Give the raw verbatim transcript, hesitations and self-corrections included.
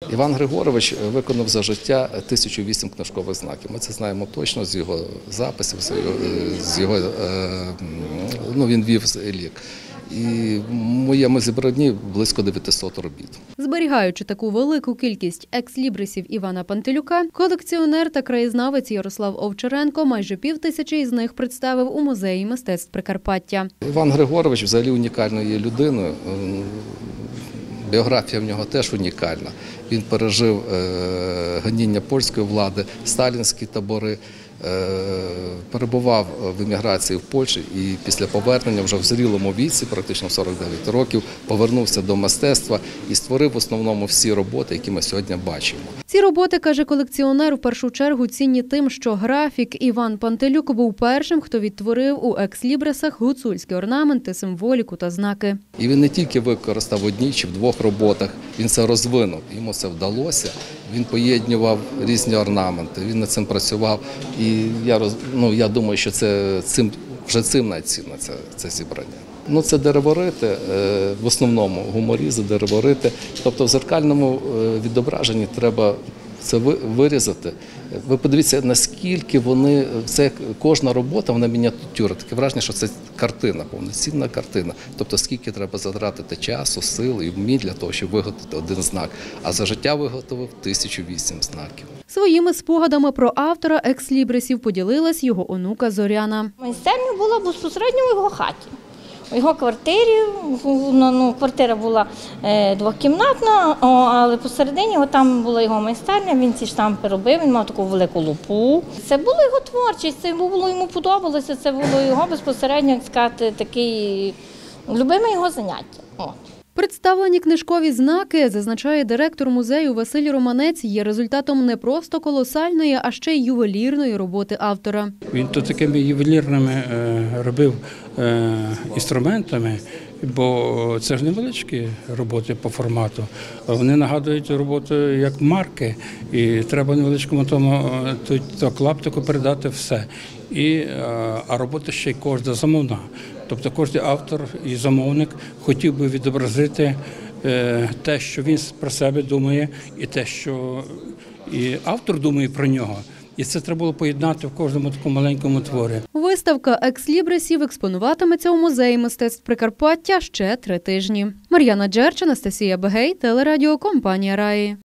Іван Григорович виконав за життя тисячу вісім книжкових знаків. Ми це знаємо точно з його записів, з його, ну, він вів лік. І в моєму зібранні близько дев'ятисот робіт. Зберігаючи таку велику кількість екслібрисів Івана Пантелюка, колекціонер та краєзнавець Ярослав Овчаренко майже пів тисячі із них представив у Музеї мистецтв Прикарпаття. Іван Григорович взагалі унікальною є людиною. Біографія в нього теж унікальна. Він пережив гоніння польської влади, сталінські табори, перебував в еміграції в Польщі і після повернення вже в зрілому віці, практично в сорок дев'ять років, повернувся до мистецтва і створив в основному всі роботи, які ми сьогодні бачимо. Ці роботи, каже колекціонер, в першу чергу цінні тим, що графік Іван Пантелюк був першим, хто відтворив у екслібрисах гуцульські орнаменти, символіку та знаки. І він не тільки використав в одній чи в двох роботах, він це розвинув, йому це вдалося. Він поєднував різні орнаменти, він над цим працював. І я, ну, я думаю, що це цим, вже цим найцінне це, це зібрання. Ну, це дереворити, в основному гуморізи, дереворити. Тобто в зеркальному відображенні треба це вирізати. Ви подивіться, наскільки вони, це кожна робота, вона мініатюра. Таке враження, що це картина, повноцінна картина. Тобто скільки треба затратити часу, сил і вмінь для того, щоб виготовити один знак. А за життя виготовив тисячу вісім знаків. Своїми спогадами про автора екслібрисів поділилась його онука Зоряна. Майстерня була безпосередньо в його хаті. У його квартирі, ну, квартира була е, двокімнатна, о, але посередині там була його майстерня, він ці штампи робив, він мав таку велику лупу. Це була його творчість, це було йому подобалося, це було його безпосередньо, як сказати, такий любиме його заняття. От. Представлені книжкові знаки, зазначає директор музею Василь Романець, є результатом не просто колосальної, а ще й ювелірної роботи автора. Він то такими ювелірними е, робив е, інструментами, бо це ж невеличкі роботи по формату. Вони нагадують роботу як марки, і треба невеличкому тому то, то клаптику передати все. І, а робота ще й кожна замовна. Тобто кожен автор і замовник хотів би відобразити те, що він про себе думає, і те, що і автор думає про нього. І це треба було поєднати в кожному такому маленькому творі. Виставка екслібрисів експонуватиметься у Музеї мистецтв Прикарпаття ще три тижні. Мар'яна Джерч, Анастасія Бегей, телерадіокомпанія «Раї».